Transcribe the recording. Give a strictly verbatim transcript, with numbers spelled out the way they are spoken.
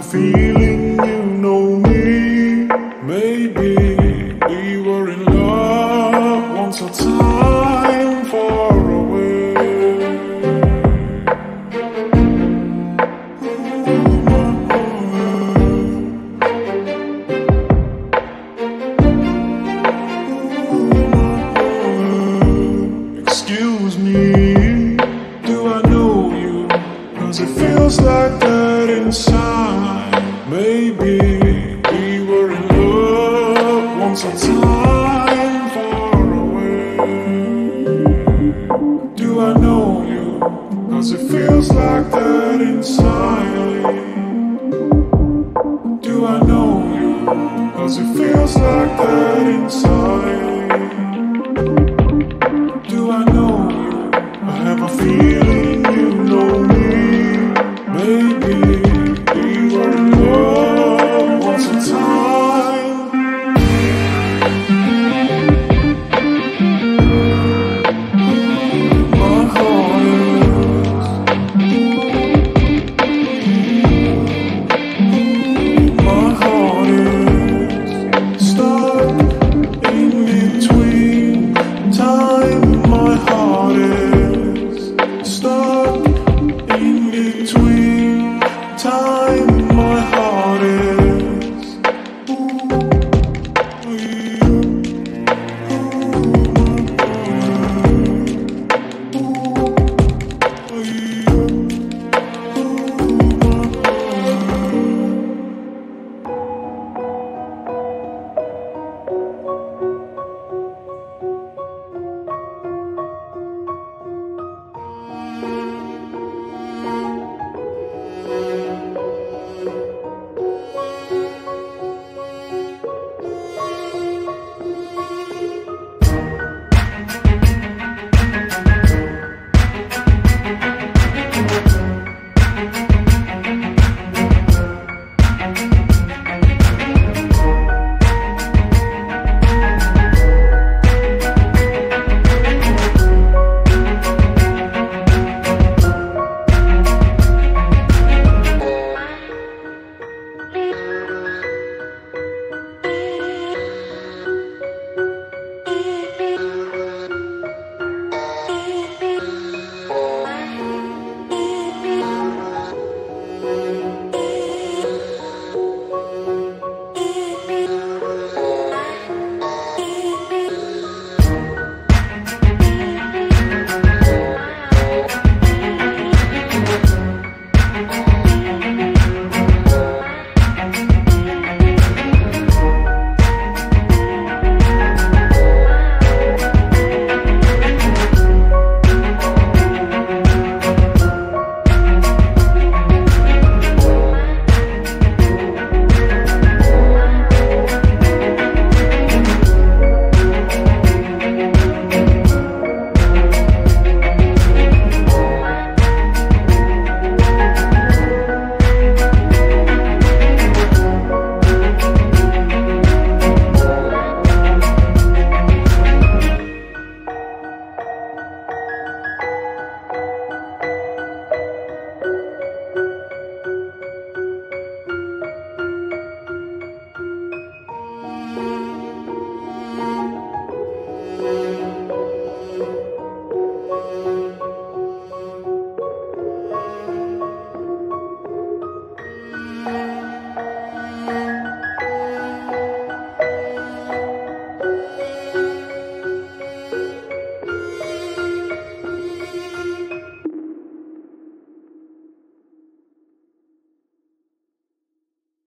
feeling you know me. Maybe we were in love once a time far away. Excuse me, do I know you? 'Cause it feels like that inside. Maybe we were in love once a time far away. Do I know you? 'Cause it feels like that inside. Do I know you? 'Cause it feels like that inside. Do I know you? I have a feeling you know me. Maybe we were in love once a time. My heart is, my heart is stuck in between time. My heart is stuck in between time. My heart is. Ooh, ooh, ooh, ooh.